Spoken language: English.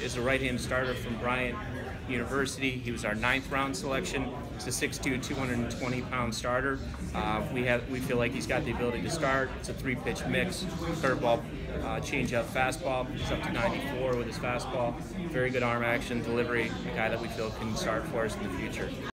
is a right-hand starter from Bryant University. He was our 9th round selection. He's a 6'2", 220-pound starter. We feel like he's got the ability to start. It's a 3-pitch mix: curveball, changeup, fastball. He's up to 94 with his fastball. Very good arm action, delivery. A guy that we feel can start for us in the future.